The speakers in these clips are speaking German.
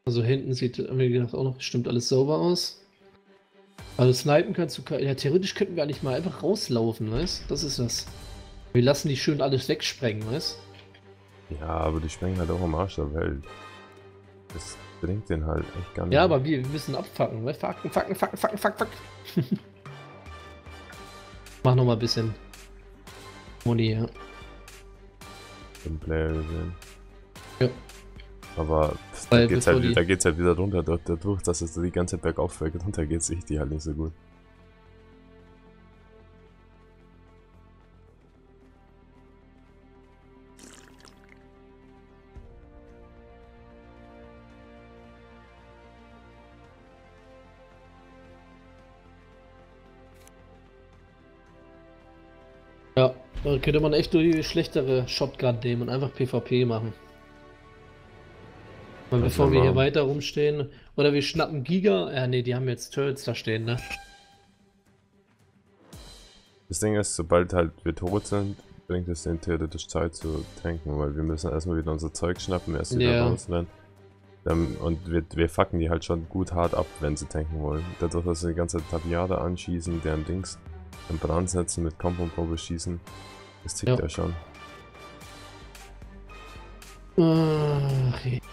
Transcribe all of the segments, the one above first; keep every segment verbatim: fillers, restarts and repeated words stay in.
Also hinten sieht, wie gesagt, auch noch bestimmt alles sauber aus. Also snipen kannst du, ja, theoretisch könnten wir eigentlich mal einfach rauslaufen, weißt? Das ist das. Wir lassen die schön alles wegsprengen, weißt? Ja, aber die sprengen halt auch am Arsch der Welt. Das bringt den halt echt gar nicht. Ja, aber wir, wir müssen abfacken, weißt? Facken, facken, facken, facken, facken, fuck. Mach noch mal ein bisschen Moni, ja. Im Player gesehen. Ja. Aber da Weil geht's, bevor halt, die- da geht's halt wieder runter, dadurch, dass es die ganze Zeit bergauf fällt. Runter geht's sich die halt nicht so gut. Ja, da könnte man echt nur die schlechtere Shotgun nehmen und einfach PvP machen. Weil Das bevor wir wir hier machen. weiter rumstehen. Oder wir schnappen Giga. Ja, nee, die haben jetzt Turrets da stehen, ne? Das Ding ist, sobald halt wir tot sind, bringt es den theoretisch Zeit zu tanken, weil wir müssen erstmal wieder unser Zeug schnappen, erst wieder Ja. rausrennen. Dann, und wir, wir fucken die halt schon gut hart ab, wenn sie tanken wollen. Dadurch, dass sie die ganze Zeit Tapiade anschießen, deren Dings in Brand setzen, mit Compound-Probe schießen, das tickt Ja. ja schon. Ach, je.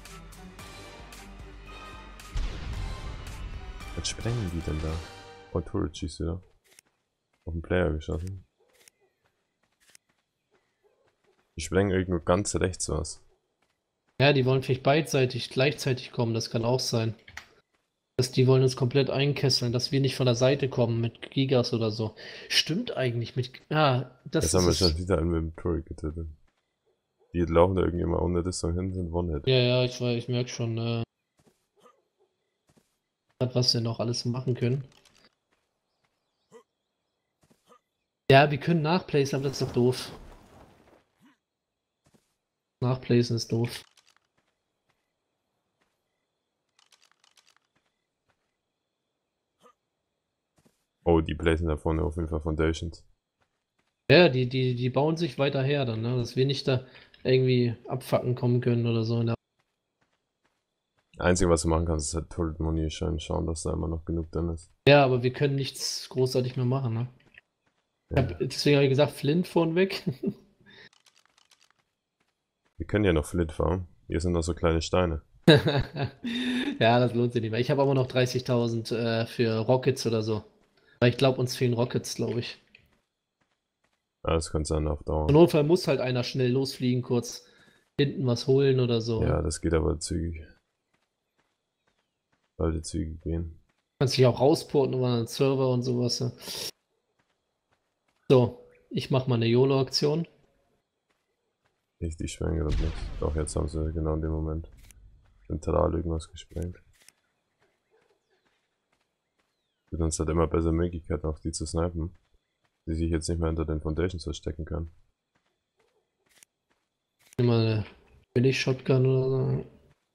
Was sprengen die denn da? Oh, Turret schießt wieder. Auf den Player geschossen. Die sprengen irgendwo ganz rechts was. Ja, die wollen vielleicht beidseitig gleichzeitig kommen, das kann auch sein. Dass die wollen uns komplett einkesseln, dass wir nicht von der Seite kommen mit Gigas oder so. Stimmt eigentlich mit. Ja, das Jetzt ist haben wir es. schon wieder einen mit dem Turret getötet. Die laufen da irgendwie immer ohne Rüstung hin, sind One-Hit. Ja, ja, ich weiß, ich merke schon, äh, was wir noch alles machen können. Ja, wir können nachplacen, aber das ist doch doof. Nachplacen ist doof. Oh, die placen da vorne auf jeden Fall Foundations. Ja, die, die, die bauen sich weiter her dann, ne? Dass wir nicht da irgendwie abfacken kommen können oder so. Ne? Einzige, was du machen kannst, ist halt Turret Munition schauen, dass da immer noch genug drin ist. Ja, aber wir können nichts großartig mehr machen, ne? Ich Ja. hab, deswegen habe ich gesagt, Flint vornweg. Wir können ja noch Flint farmen. Hier sind noch so kleine Steine. Ja, das lohnt sich nicht mehr. Ich habe aber noch dreißigtausend äh, für Rockets oder so. Weil ich glaube, uns fehlen Rockets, glaube ich. Ja, das könnte dann auf Im Dauer. Notfall muss halt einer schnell losfliegen, kurz hinten was holen oder so. Ja, das geht aber zügig. Sollte zügig gehen. Kannst dich auch rausporten über einen Server und sowas. Ne? So, ich mache mal eine YOLO-Aktion. Nicht, die sprengen gerade nichts. Doch, jetzt haben sie genau in dem Moment zentral irgendwas gesprengt. Gibt uns halt immer bessere Möglichkeiten, auf die zu snipen, die sich jetzt nicht mehr hinter den Foundations verstecken können. Immer eine Billig-Shotgun oder so.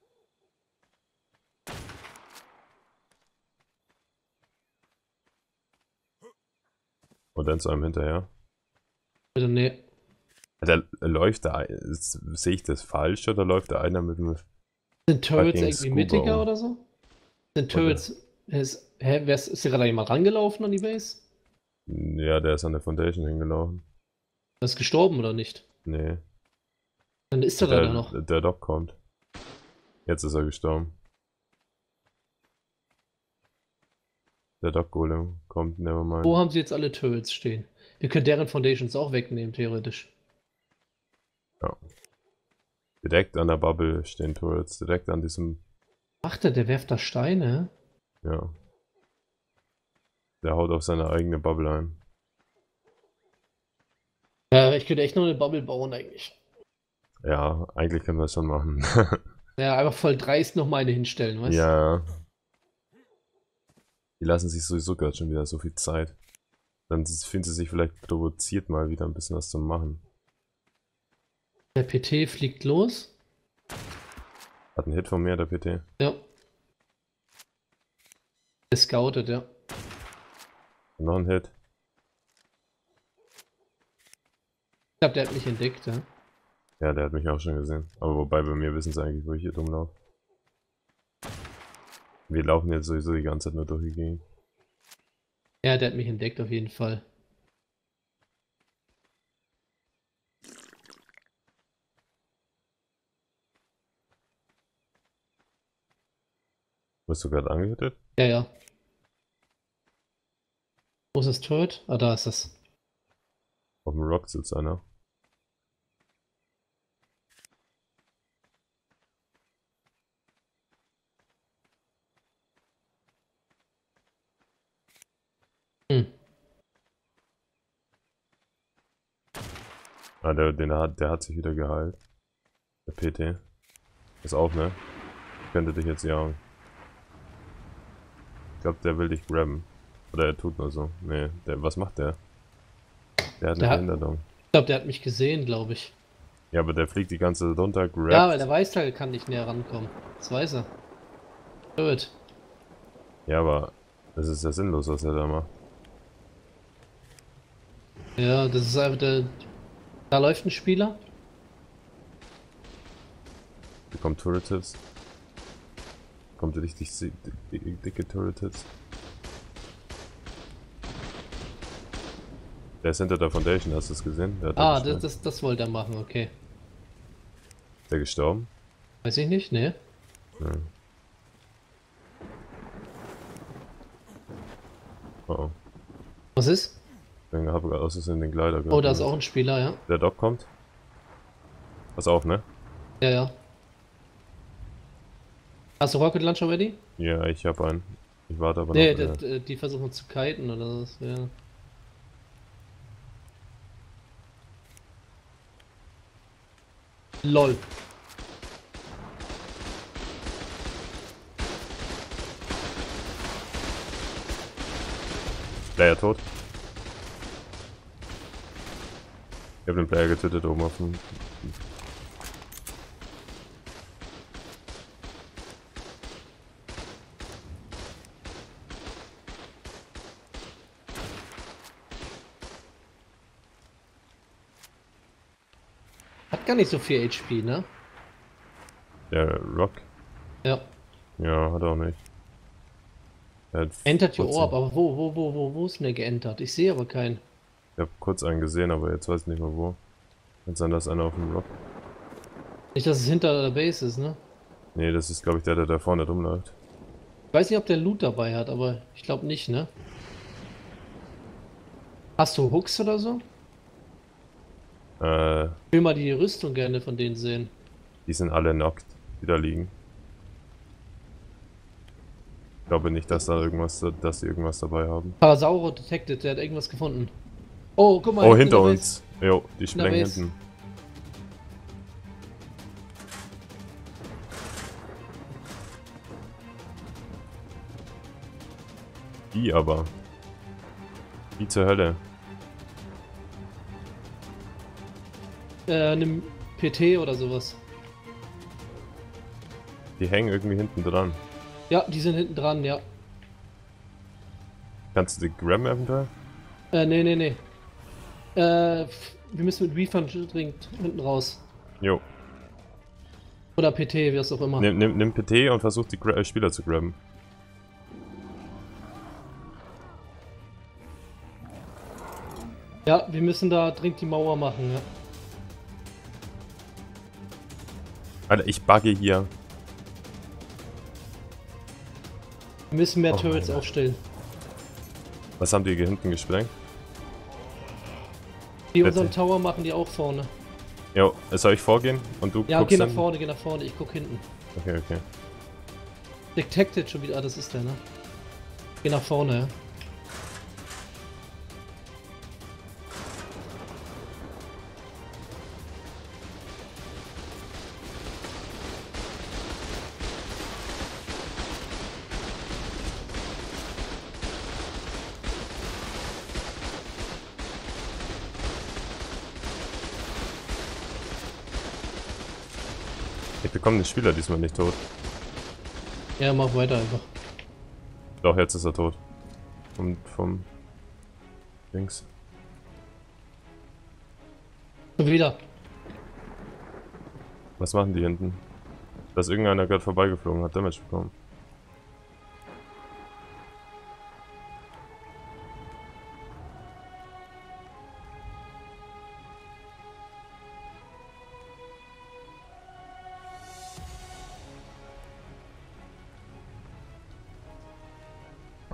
Und dann zu einem hinterher. Bitte, nee. Der, läuft da, sehe ich das falsch oder läuft da einer mit einem Sind Turrets fucking irgendwie Scuba mittiger um? oder so? Sind Oder? Turrets. Ist, hä, wer ist, ist hier gerade jemand rangelaufen an die Base? Ja, der ist an der Foundation hingelaufen. Er ist gestorben oder nicht? Nee. Dann ist er Der, da noch. der Doc kommt. Jetzt ist er gestorben. Der Doc Golem kommt, nevermind. Wo haben sie jetzt alle Turrets stehen? Wir können deren Foundations auch wegnehmen, theoretisch. Ja. Direkt an der Bubble stehen Turrets. Direkt an diesem. Macht er, der werft da Steine? Ja. Der haut auf seine eigene Bubble ein. Ja, ich könnte echt noch eine Bubble bauen eigentlich. Ja, eigentlich können wir das schon machen. Ja, einfach voll dreist noch meine hinstellen, weißt du? Ja. Die lassen sich sowieso gerade schon wieder so viel Zeit. Dann fühlen sie sich vielleicht provoziert, mal wieder ein bisschen was zu machen. Der P T fliegt los. Hat einen Hit von mir, der P T. Ja. Der scoutet, ja. Noch ein Hit. Ich glaube, der hat mich entdeckt, ja. Ja, der hat mich auch schon gesehen. Aber wobei, bei mir wissen sie eigentlich, wo ich hier rumlaufe. Wir laufen jetzt sowieso die ganze Zeit nur durch die Gegend. Ja, der hat mich entdeckt auf jeden Fall. Wirst du gerade angehittet? Ja, ja. Wo ist das Turret? Ah, da ist es. Auf dem Rock sitzt einer. Hm. Ah, der, den hat, der hat sich wieder geheilt. Der P T. Ist auf, ne? Könnte dich jetzt jagen. Ich glaube, der will dich grabben. Oder er tut nur so. Nee, der, was macht der? Der hat eine Der hat- Behinderung. Ich glaube, der hat mich gesehen, glaube ich. Ja, aber der fliegt die ganze Zeit runter, grabt. Ja, weil der weiß, er kann nicht näher rankommen. Das weiß er. Gut. Ja, aber das ist ja sinnlos, was er da macht. Ja, das ist einfach der. Da läuft ein Spieler. Bekommt Turret-Hits. Kommt richtig si- di- di- dicke Turret-Hits. Der ist hinter der Foundation, hast du es gesehen? Der hat da Ah, das, gestanden. das, das wollte er machen, okay. Ist der gestorben? Weiß ich nicht, ne? Ja. Oh oh. Was ist? Dann habe ich aus Versehen den Gleiter Oh, da ist gehabt. auch ein Spieler, ja. Der Doc kommt. Pass auf, ne? Ja, ja. Hast du Rocket Launcher ready? Ja, ich habe einen. Ich warte aber Nee, noch. die, äh, die, die versuchen zu kiten oder so. Ja. LOL. Player tot. Ich habe den Player getötet oben auf dem. Hat gar nicht so viel H P, ne? Der Rock. Ja. Ja, hat er auch nicht. Er hat Entert your kurz- Orb, aber wo, wo, wo, wo, wo ist denn der geentert? Ich sehe aber keinen. Ich habe kurz einen gesehen, aber jetzt weiß ich nicht mehr wo. Kann sein, dass einer auf dem Rock. Nicht, dass es hinter der Base ist, ne? Nee, das ist glaube ich der, der da vorne rumläuft. Ich weiß nicht, ob der Loot dabei hat, aber ich glaube nicht, ne? Hast du Hooks oder so? Äh, Ich will mal die Rüstung gerne von denen sehen. die sind alle knockt, die da liegen. Ich glaube nicht, dass da irgendwas, dass sie irgendwas dabei haben. Parasauro detected, der hat irgendwas gefunden. Oh, guck mal. Oh, hinten hinter in der uns. Jo, die sprengen Base. hinten. Die aber. Die zur Hölle. Base. Äh, einem P T oder sowas. Die hängen irgendwie hinten dran. Ja, die sind hinten dran, ja. Kannst du die grabben eventuell? Äh, nee, nee, nee. Äh, f- wir müssen mit Refund dringend hinten raus. Jo. Oder P T, wie es auch immer. Nimm, nimm, nimm P T und versuch die Gra äh, Spieler zu grabben. Ja, wir müssen da dringend die Mauer machen, ja. Alter, ich bugge hier. Wir müssen mehr Oh Turrets mein Gott. aufstellen. Was haben die hier hinten gesprengt? Die Bitte. unseren Tower machen die auch vorne. Jo, soll ich vorgehen? Und du Ja, guckst geh nach dann? vorne, geh nach vorne, ich guck hinten. Okay, okay. Detected schon wieder, ah, das ist der, ne? Geh nach vorne, ja. Ich bekomme den Spieler diesmal nicht tot. Ja, mach weiter einfach. Doch, jetzt ist er tot. Und vom Dings. Schon wieder. Was machen die hinten? Da ist irgendeiner gerade vorbeigeflogen, hat Damage bekommen.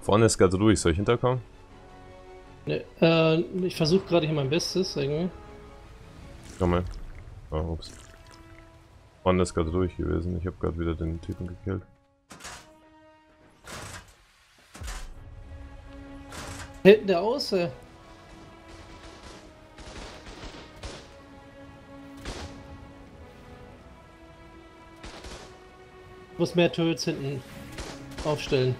Vorne ist gerade ruhig, soll ich hinterkommen? Ne, äh, ich versuche gerade hier mein Bestes irgendwie. Komm mal. Oh, ups. Vorne ist gerade ruhig gewesen, ich habe gerade wieder den Typen gekillt. Hält der aus, ey. Ich muss mehr Turrets hinten aufstellen.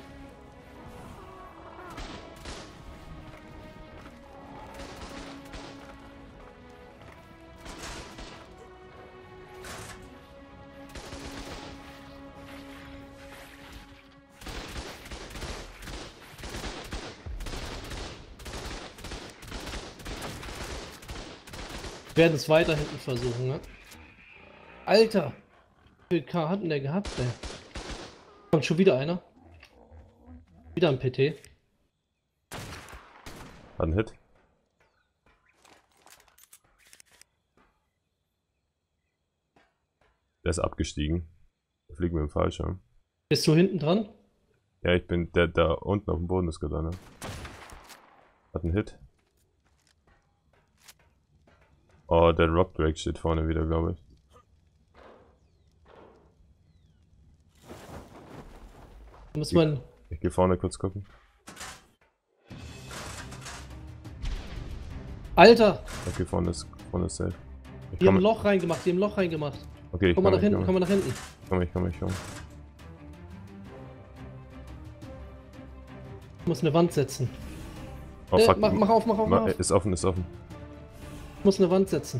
Wir werden es weiter hinten versuchen, ne? Alter! Wie viel K hat denn der gehabt, ey? Kommt schon wieder einer. Wieder ein P T. Hat einen Hit. Der ist abgestiegen. Da fliegen wir im Fallschirm. Bist du hinten dran? Ja, ich bin der, der unten auf dem Boden ist gerade, ne? Hat einen Hit. Oh, der Rock Drake steht vorne wieder, glaube ich. Muss man. Ich gehe vorne kurz gucken. Alter! Okay, vorne ist, vorne ist safe. Ich Die haben komme. ein Loch reingemacht, die haben ein Loch reingemacht. Okay, ich Komm mal komme. nach hinten, komm mal nach hinten. Ich komme, ich komme, ich komme. Ich muss eine Wand setzen. Oh, Äh, fuck. mach, mach auf, mach auf, mach Ma- auf. Ist offen, ist offen. Ich muss eine Wand setzen.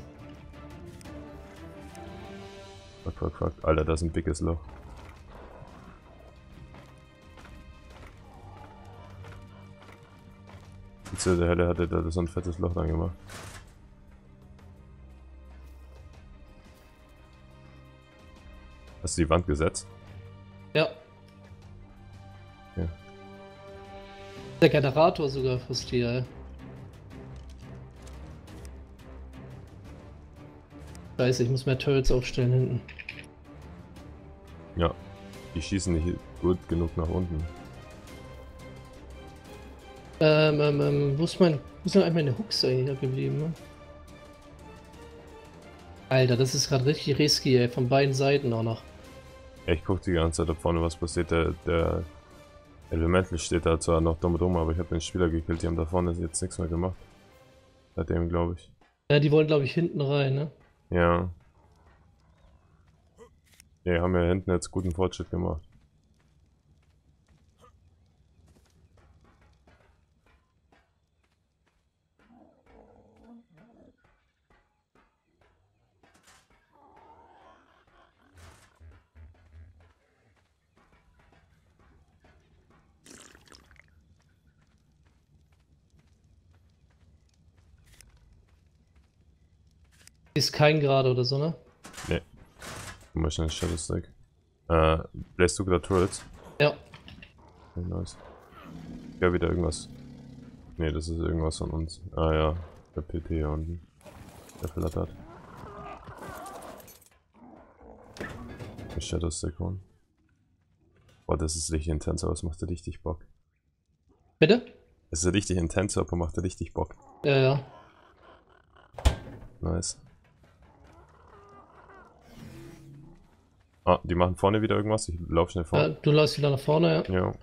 Fuck, fuck, fuck. Alter, das ist ein dickes Loch. Wieso der Helle hatte da so ein fettes Loch dran gemacht? Hast du die Wand gesetzt? Ja. Ja. Der Generator sogar fast hier, ey. Scheiße, ich muss mehr Turrets aufstellen hinten. Ja. Die schießen nicht gut genug nach unten. Ähm, ähm, ähm, wo ist mein. Wo ist denn eigentlich meine Hooks eigentlich geblieben, ne? Alter, das ist gerade richtig risky, ey, von beiden Seiten auch noch. Ja, ich guck die ganze Zeit da vorne, was passiert. Der, der Elemental steht da zwar noch dumm rum, aber ich habe den Spieler gekillt. Die haben da vorne jetzt nichts mehr gemacht. Seitdem, glaube ich. Ja, die wollen, glaube ich, hinten rein, ne? Ja. Ja, haben ja hinten jetzt guten Fortschritt gemacht. Ist kein gerade oder so, ne? Ne. Guck mal schnell Shadow Stack. Äh, bläst du gerade Turrets? Ja. Okay, nice. Ja, wieder irgendwas. Ne, das ist irgendwas von uns. Ah ja, der P T hier unten. Der flattert. Der Shadow Stack holen. Boah, das ist richtig intens, aber es macht richtig Bock. Bitte? Es ist richtig intens, aber macht richtig Bock. Ja, ja. Nice. Ah, die machen vorne wieder irgendwas. Ich lauf schnell ja vor. du läufst wieder nach vorne, ja. Ja.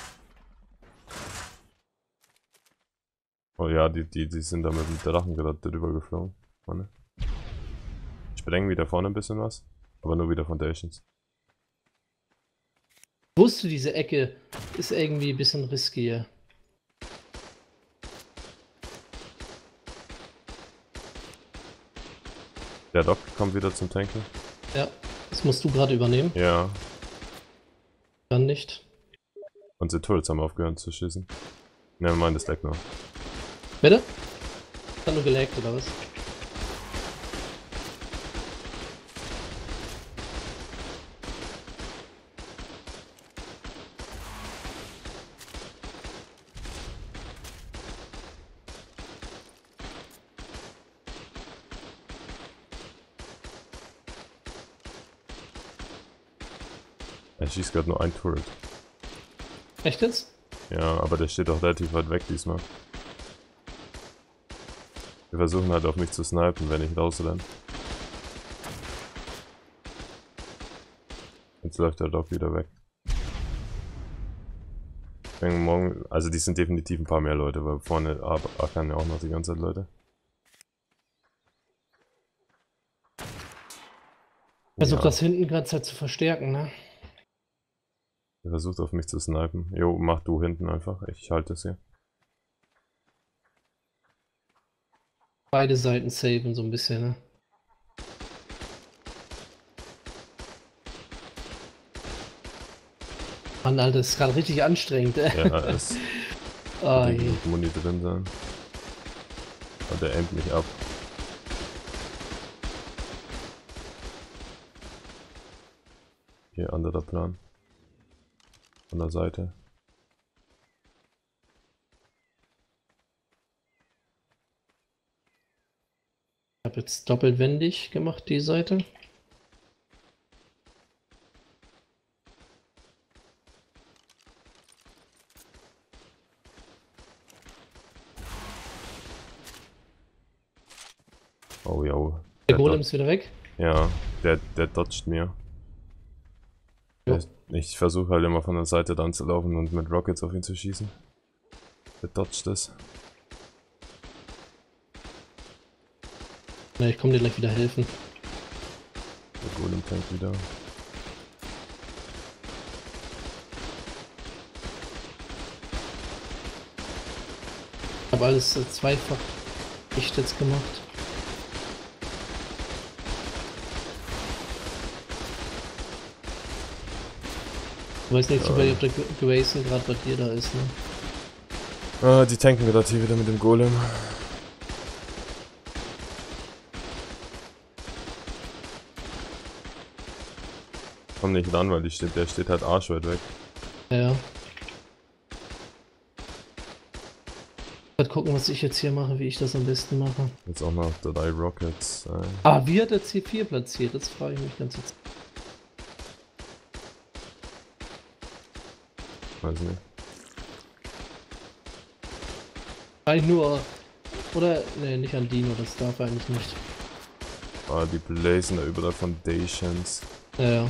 Oh ja, die, die, die sind da mit dem Drachen gerade drüber geflogen. Vorne. Sprengen wieder vorne ein bisschen was. Aber nur wieder Foundations. Ich wusste, diese Ecke ist irgendwie ein bisschen riskier. Der Doc kommt wieder zum Tanken. Ja. Das musst du gerade übernehmen. Ja. Dann nicht. Unsere Turrets haben aufgehört zu schießen. Ne, mein das Deck noch. Bitte? Hat nur gelaggt oder was? Er schießt gerade nur ein Turret. Echt jetzt? Ja, aber der steht doch relativ weit weg diesmal. Wir versuchen halt auf mich zu snipen, wenn ich rausrenne. Jetzt läuft der Dog wieder weg. Ich denke morgen, also die sind definitiv ein paar mehr Leute, weil vorne ackern ja auch noch die ganze Zeit Leute. Versucht Ja. das hinten gerade Zeit zu verstärken, ne? Er versucht auf mich zu snipen. Jo, mach du hinten einfach. Ich halte es hier. Beide Seiten saven so ein bisschen, ne? Mann, Alter, das ist gerade richtig anstrengend, ey. Ja, es Ah, wird je. genug Muni drin sein. Und der aimt mich ab. Hier, anderer Plan. Von der Seite. Ich habe jetzt doppelt wendig gemacht, die Seite. Oh ja. Der Golem ist wieder weg. Ja, der, der dodgt mir. Jo. Der, ich versuche halt immer von der Seite dann zu laufen und mit Rockets auf ihn zu schießen. Der dodgt es. Na, ich komme dir gleich wieder helfen. Der Golem tankt wieder. Ich habe alles äh, zweifach echt jetzt gemacht. Ich weiß nicht, Ja. ob der Grayson gerade bei dir da ist, ne? Ah, die tanken gerade hier wieder mit dem Golem. Komm nicht ran, weil die steht, der steht halt arschweit weg. Ja, ja. Mal gucken, was ich jetzt hier mache, wie ich das am besten mache. Jetzt auch noch drei Rockets. Äh. Ah, wie hat der C vier platziert? Das frage ich mich ganz jetzt. Weiß nicht. Eigentlich nur. Oder. Ne, nicht an Dino, das darf er eigentlich nicht. Ah, die blazen da überall Foundations. Ja, ja.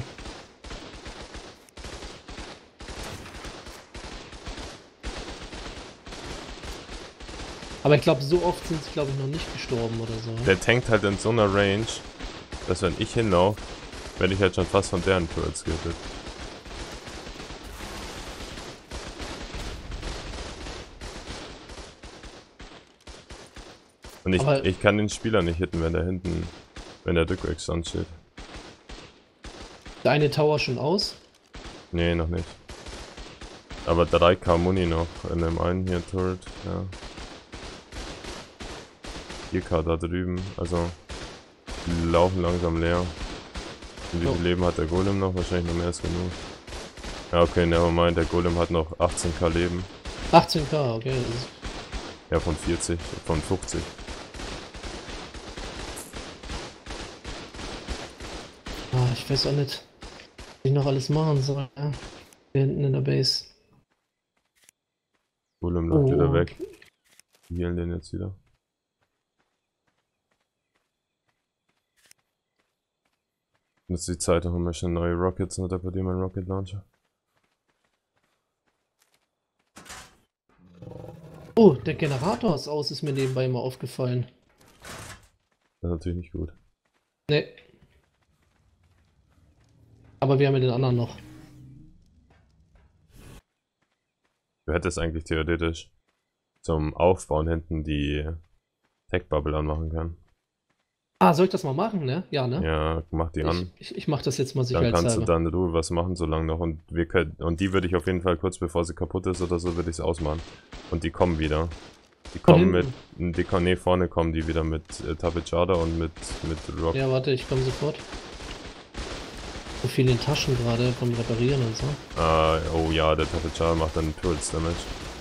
Aber ich glaube, so oft sind sie, glaube ich, noch nicht gestorben oder so. Der tankt halt in so einer Range, dass wenn ich hinlaufe, werde ich halt schon fast von deren Turrets gehittet. Und ich, Aber- ich kann den Spieler nicht hitten, wenn der hinten, wenn der Rückwärts stand steht. Der eine Tower schon aus. Nee, noch nicht. Aber drei K Muni noch in dem einen hier Turret, ja. vier K da drüben, also die laufen langsam leer. Und wie Oh. viel Leben hat der Golem noch? Wahrscheinlich noch mehr als genug. Ja, okay, nevermind, der Golem hat noch achtzehn K Leben. achtzehn K, okay. Das ist Ja, von vierzig, von fünfzig. Ah, ich weiß auch nicht, was ich noch alles machen soll. Ja. Hier hinten in der Base. Golem läuft Oh. wieder weg. Wir healen den jetzt wieder. Jetzt die Zeit, dann haben wir schon neue Rockets, und hat bei dir mein Rocket Launcher. Oh, der Generator ist aus, ist mir nebenbei mal aufgefallen. Das ist natürlich nicht gut. Ne. Aber wir haben ja den anderen noch. Du hättest eigentlich theoretisch zum Aufbauen hinten die Tech Bubble anmachen können. Ah, soll ich das mal machen, ne? Ja, ne? Ja, mach die an. Ich, ich, ich mach das jetzt mal Dann kannst du sicherheitshalber. dann in Ruhe was machen, solange noch. Und wir können, und die würde ich auf jeden Fall kurz bevor sie kaputt ist oder so, würde ich es ausmachen. Und die kommen wieder. Die Von kommen mit, hinten? die kommen, nee, vorne kommen die wieder mit äh, Tapejada und mit, mit Rock. Ja, warte, ich komme sofort. So viel in den Taschen gerade vom Reparieren und so. Ah, oh ja, der Tapejada macht dann Turrets Damage.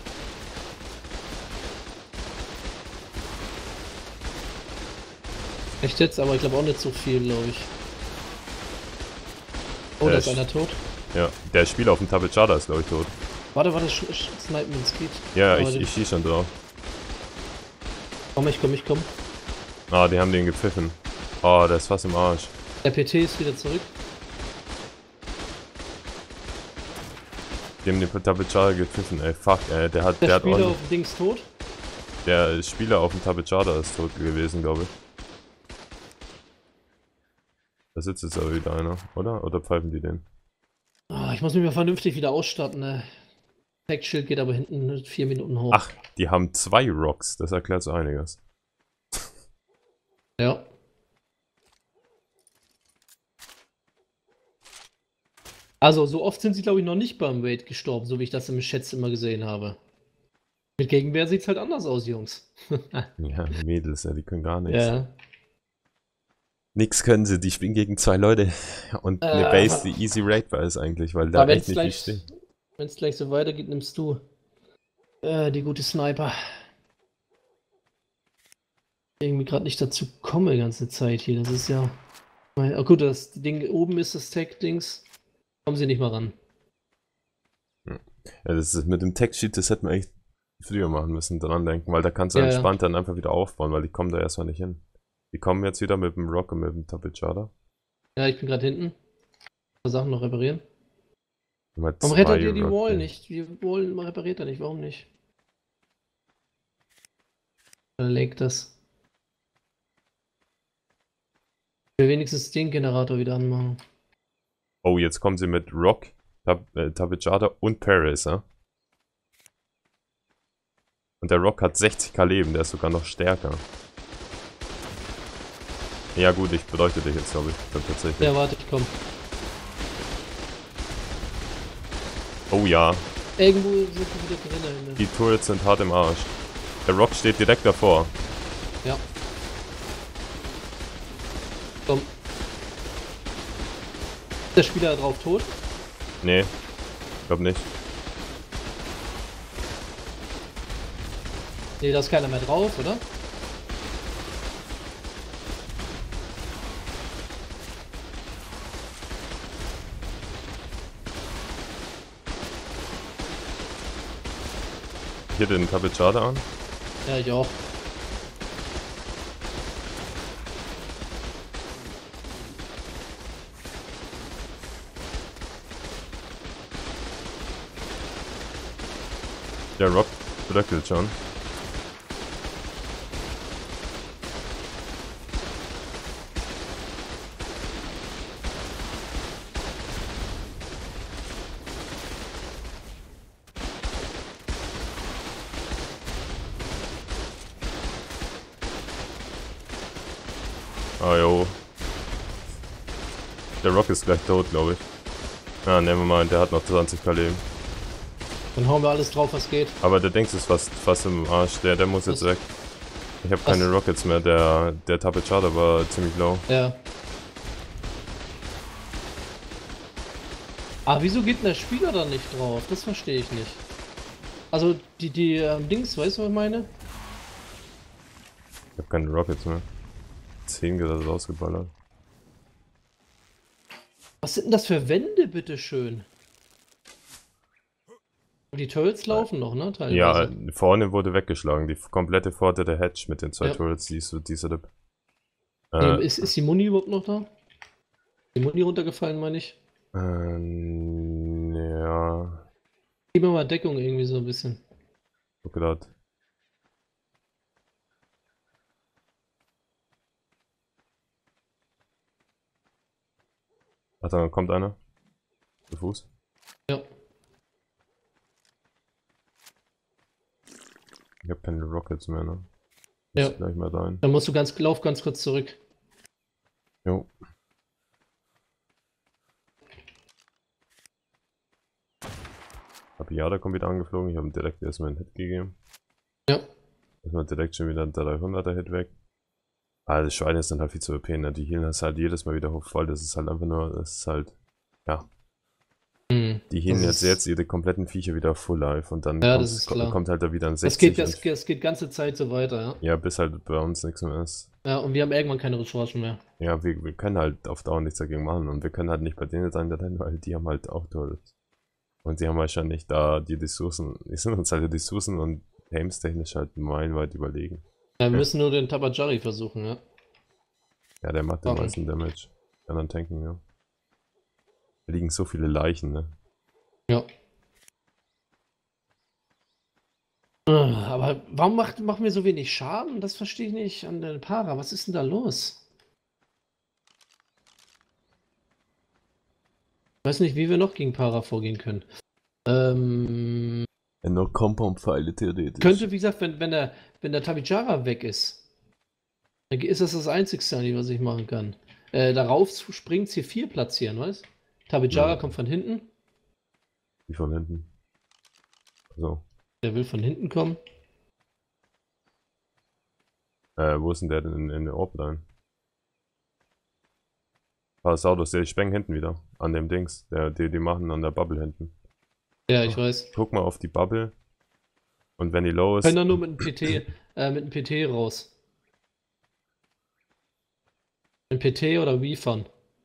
Echt jetzt, aber ich glaube auch nicht so viel, glaube ich. Oh, Der da ist ist- einer tot. Ja, der Spieler auf dem Tapejada ist glaube ich tot. Warte, warte, sch sch snipen, wenn es geht. Ja, Aber ich, die- ich schieß schon drauf. Komm, ich komm, ich komm. Ah, die haben den gepfiffen. Oh, der ist fast im Arsch. Der P T ist wieder zurück. Die haben den Tapejara gepfiffen, ey. Fuck, ey. Der hat, Der, der hat Spieler ordentlich- auf dem Dings tot. Der Spieler auf dem Tapejara ist tot gewesen, glaube ich. Da sitzt jetzt aber wieder einer, oder? Oder pfeifen die den? Ah, ich muss mich mal vernünftig wieder ausstatten, ne? Tech-Schild geht aber hinten vier Minuten hoch. Ach, die haben zwei Rocks. Das erklärt so einiges. Ja. Also, so oft sind sie, glaube ich, noch nicht beim Raid gestorben, so wie ich das im Chat immer gesehen habe. Mit Gegenwehr sieht es halt anders aus, Jungs. Ja, Mädels, ja, die können gar nichts. Ja. Nix können sie, die spielen gegen zwei Leute. Und eine Äh, Base, die easy raidbar ist eigentlich, weil da Aber wenn echt es nicht viel gleich, steht. wenn's gleich so weitergeht, nimmst du äh, die gute Sniper. Irgendwie gerade nicht dazu komme, die ganze Zeit hier. Das ist ja. Oh gut, das Ding oben ist das Tech-Dings. Kommen sie nicht mal ran. Ja, das ist mit dem Tech-Sheet, das hätten wir echt früher machen müssen, dran denken, weil da kannst du Ja, ja. entspannt dann einfach wieder aufbauen, weil die kommen da erstmal nicht hin. Die kommen jetzt wieder mit dem Rock und mit dem Tapejara. Ja, ich bin gerade hinten. Ein paar Sachen noch reparieren. Warum Warum rettet ihr die Wall nicht? Die Wall repariert er nicht, warum nicht? Dann legt das. Ich will wenigstens den Generator wieder anmachen. Oh, jetzt kommen sie mit Rock, Tab äh, Tapejara und Paracer. Und der Rock hat sechzig K Leben, der ist sogar noch stärker. Ja gut, ich beleuchte dich jetzt, glaube ich, dann tatsächlich. Ja, warte, ich komm. Oh ja, Irgendwo sind wir wieder drin. die Turrets sind hart im Arsch. Der Rock steht direkt davor. Ja. Komm. Ist der Spieler drauf tot? Nee, glaub nicht. Nee, da ist keiner mehr drauf, oder? Hier den Tapejara an. Ja, ich auch. Der Rock bröckelt schon. Ah jo. Der Rock ist gleich tot, glaube ich. Ah, nehmen wir mal, der hat noch zwanzig K Leben. Dann hauen wir alles drauf, was geht. Aber der Dings ist fast, fast im Arsch, der, der muss jetzt Was? weg. Ich habe keine Rockets mehr, der, der Tapejara war ziemlich low. Ja. Ah, wieso geht denn der Spieler da nicht drauf? Das verstehe ich nicht. Also, die, die ähm, Dings, weißt du, was ich meine? Ich habe keine Rockets mehr. zehn gerade rausgeballert. Was sind denn das für Wände, bitteschön? Die Turrets laufen noch, ne? Teilweise. Ja, vorne wurde weggeschlagen. Die komplette vordere Hatch mit den zwei Ja. Turrets, die ist, die ist äh, Nee, ist, ist die Muni überhaupt noch da? Die Muni runtergefallen, meine ich? ähm, ja, Gib mir mal Deckung irgendwie so ein bisschen. guck grad. Ach, da kommt einer. Zu Fuß. Ja. Ich habe keine Rockets mehr, ne? Ja. Muss gleich mal rein. Dann musst du ganz, lauf ganz kurz zurück. Jo. Tapiada kommt wieder angeflogen. Ich habe ihm direkt erstmal einen Hit gegeben. Ja. Erstmal direkt schon wieder ein dreihunderter Hit weg. Ah, die Schweine sind halt viel zu O P, ne? Die healen das halt jedes Mal wieder hoch voll. Das ist halt einfach nur, das ist halt, ja. Hm. Die healen Das jetzt, ist- jetzt ihre kompletten Viecher wieder full life und dann Ja, kommt, das ist klar. kommt halt da wieder ein Das sechzig. geht, das, und, das geht ganze Zeit so weiter, ja. ja, bis halt bei uns nichts mehr ist. Ja, und wir haben irgendwann keine Ressourcen mehr. Ja, wir, wir können halt auf Dauer nichts dagegen machen und wir können halt nicht bei denen sein, weil die haben halt auch Turrets. Und sie haben wahrscheinlich da die Ressourcen, die sind uns halt die Ressourcen und Ames-technisch halt meilenweit überlegen. Ja, wir Ja. müssen nur den Tabajari versuchen, ja. Ja, der macht den Warum? meisten Damage. Kann dann tanken, ja. Da liegen so viele Leichen, ne? Ja. Ah, aber warum macht, machen wir so wenig Schaden? Das verstehe ich nicht an der Para. Was ist denn da los? Ich weiß nicht, wie wir noch gegen Para vorgehen können. Ähm, Ja, nur Compound-Pfeile theoretisch. könnte, wie gesagt, wenn, wenn der, wenn der Tabijara weg ist, dann ist das das Einzigste, eigentlich, was ich machen kann. Äh, darauf zu springen, C vier platzieren, weißt du? Tabijara Ja. kommt von hinten. Wie von hinten. So. Der will von hinten kommen. Äh, wo ist denn der denn in, in der Orb-Line? Parasaurus, der sprengt hinten wieder. An dem Dings. Der, die, die machen an der Bubble hinten. Ja, ich weiß. Guck mal auf die Bubble. Und wenn die low ist. Können dann nur mit einem P T, äh, mit einem P T raus. Ein P T oder Wiefern.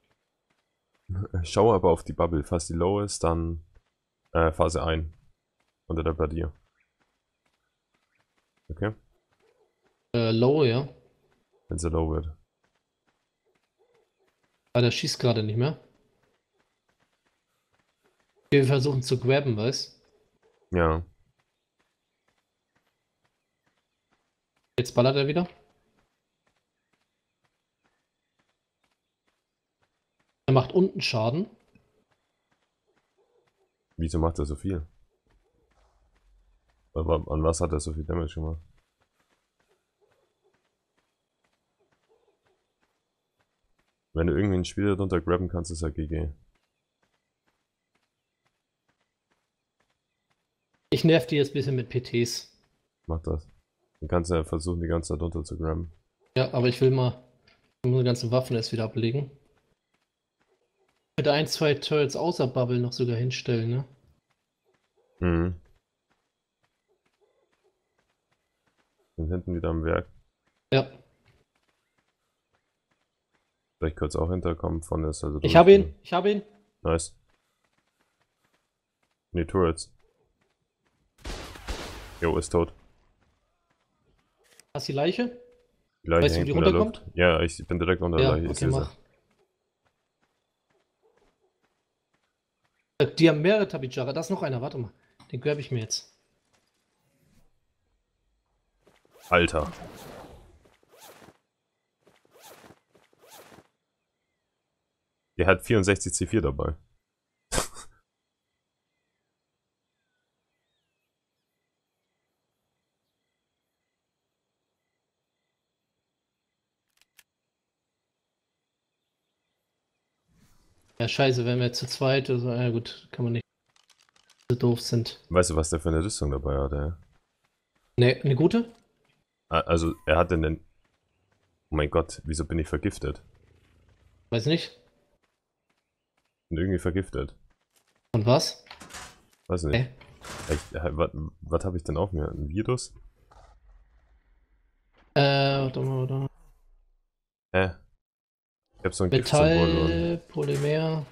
Schau aber auf die Bubble. Falls die low ist, dann äh, Phase ein. Unter der bei dir. Okay? Äh, low, ja. Wenn sie low wird. Aber der schießt gerade nicht mehr. Wir versuchen zu grabben, weißt du? Ja. Jetzt ballert er wieder. Er macht unten Schaden. Wieso macht er so viel? Aber an was hat er so viel Damage gemacht? Wenn du irgendwie einen Spieler drunter grabben kannst, ist er G G. Ich nerv die jetzt ein bisschen mit P Ts. Mach das. Dann kannst du ja versuchen, die ganze Zeit drunter zu grabben. Ja, aber ich will mal unsere ganzen Waffen erst wieder ablegen. Mit ein, zwei Turrets außer Bubble noch sogar hinstellen, ne? Mhm. Sind hinten wieder am Werk. Ja. Vielleicht kurz auch hinterkommen von der Seite. Ich habe ihn, ich habe ihn. Nice. Ne, Turrets. Jo, ist tot. Hast du die Leiche? Die Leiche Weißt du, wie hängt die in der runterkommt? Luft. Ja, ich bin direkt unter der Ja, Leiche. Ich okay, sehe sie. mach. Äh, Die haben mehrere Tabijara. Da ist noch einer, warte mal. Den grab ich mir jetzt. Alter. Der hat vierundsechzig C vier dabei. Ja, scheiße, wenn wir jetzt zu zweit oder so, ja gut, kann man nicht so doof sind. Weißt du, was der für eine Rüstung dabei hat, ey? Ne, eine gute? Ah, also, er hat denn den... Oh mein Gott, wieso bin ich vergiftet? Weiß nicht. Bin irgendwie vergiftet. Und was? Weiß nicht. Hä? Ich, äh, was was habe ich denn auf mir? Ein Virus? Äh, warte mal, warte mal. Hä? Ich hab so ein Giftsymbol drin. Metall, Polymer.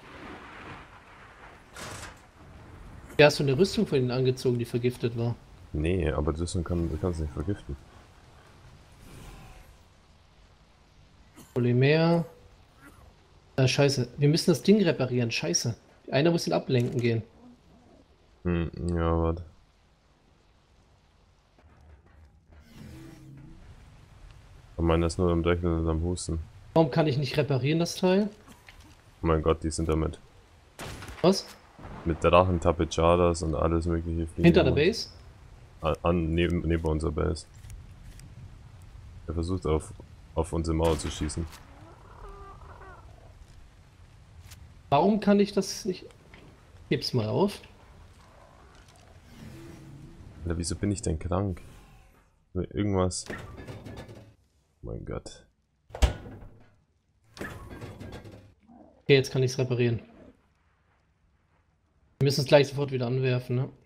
Ja, hast du eine Rüstung von ihnen angezogen, die vergiftet war? Nee, aber das kann, du kannst nicht vergiften. Polymer. Äh, scheiße. Wir müssen das Ding reparieren. Scheiße. Einer muss ihn ablenken gehen. Hm, ja, warte. Ich meine, das ist nur am Rechnen und am Husten. Warum kann ich nicht reparieren, das Teil? Oh mein Gott, die sind damit. Was? Mit Drachen, Tapejadas und alles mögliche fliegen. Hinter der rum. Base? An, an neben, neben unserer Base. Er versucht auf, auf unsere Mauer zu schießen. Warum kann ich das nicht... Heb's mal auf. Alter, wieso bin ich denn krank? Irgendwas. Oh mein Gott. Okay, jetzt kann ich es reparieren. Wir müssen es gleich sofort wieder anwerfen, ne?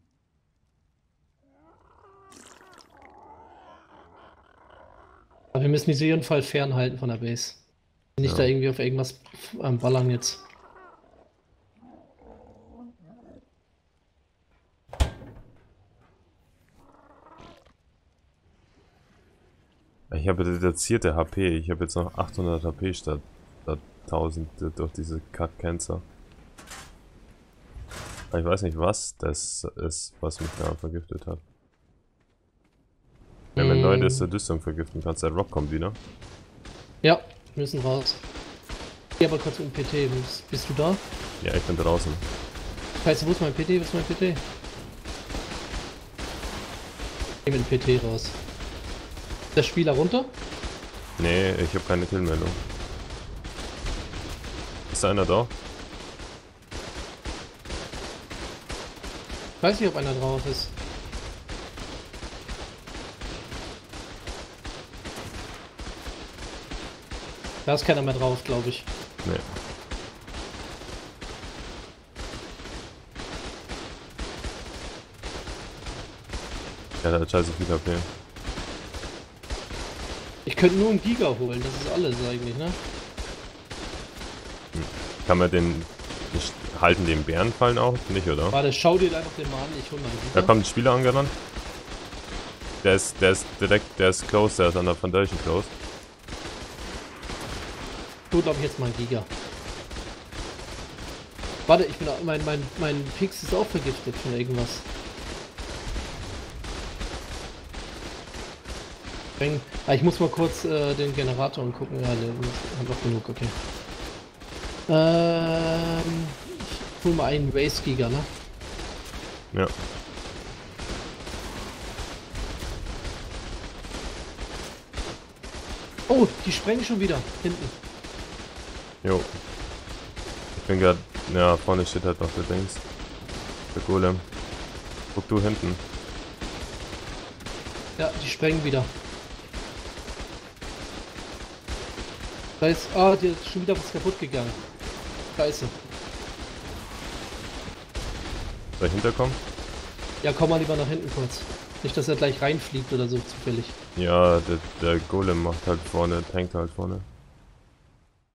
Aber wir müssen die jeden Fall fernhalten von der Base. Nicht Ja. da irgendwie auf irgendwas am Ballern jetzt. Ich habe reduzierte H P. Ich habe jetzt noch achthundert H P statt, statt tausend durch diese Kack-Cancer. Ich weiß nicht, was das ist, was mich da vergiftet hat. Wenn man neu ist, Rüstung vergiften kannst, der Rock kommt wieder. Ja, wir müssen raus. Geh aber kurz mit dem P T. Bist, bist du da? Ja, ich bin draußen. Scheiße, wo ist mein P T? Wo ist mein P T? Geh mit dem P T raus. Ist der Spieler runter? Nee, ich habe keine Killmeldung. Ist da einer da? Ich weiß nicht, ob einer drauf ist. Da ist keiner mehr drauf, glaube ich. Nee. Ja, der hat scheiße viel H P. Ich könnte nur einen Giga holen, das ist alles eigentlich, ne? Hm. Kann man den... Nicht halten den Bärenfallen auch? Nicht, oder? Warte, schau dir einfach den mal an, ich hol mal den Giga. Da kommt ein Spieler angerannt. Der ist, der ist direkt, der ist close, der ist an der Foundation close. Du, glaube ich, jetzt mal einen Giga. Warte, ich bin, mein, mein, mein Pix ist auch vergiftet von irgendwas. Ah, ich muss mal kurz äh, den Generator angucken. Ja, ne, hat noch genug, okay. Ähm, ich hol mal einen Race Giga, ne? Ja. Oh, die sprengen schon wieder. Hinten. Jo. Ich bin gerade... Ja, vorne steht halt noch der Dings. Der Golem. Guck du hinten. Ja, die sprengen wieder. Da ist... Ah, die ist schon wieder was kaputt gegangen. Scheiße. Soll ich hinterkommen? Ja, komm mal lieber nach hinten kurz. Nicht, dass er gleich reinfliegt oder so zufällig. Ja, der, der Golem macht halt vorne, tankt halt vorne.